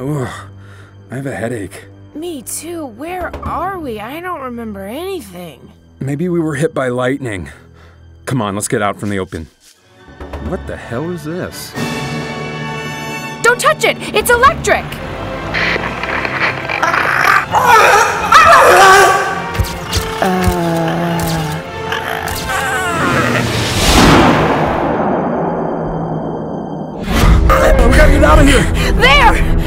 Ugh, I have a headache. Me too. Where are we? I don't remember anything. Maybe we were hit by lightning. Come on, let's get out from the open. What the hell is this? Don't touch it! It's electric! We gotta get out of here! There!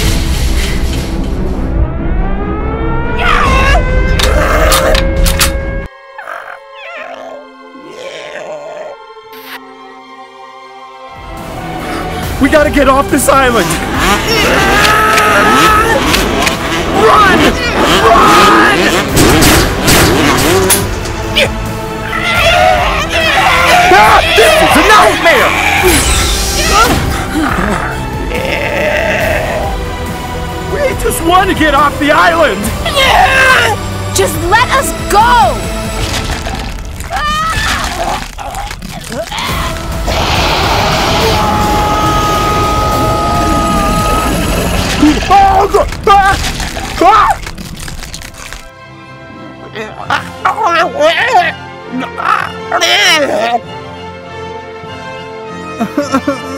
We gotta get off this island! Run! Run! Ah, this is a nightmare! We just want to get off the island! Just let us go! Oh,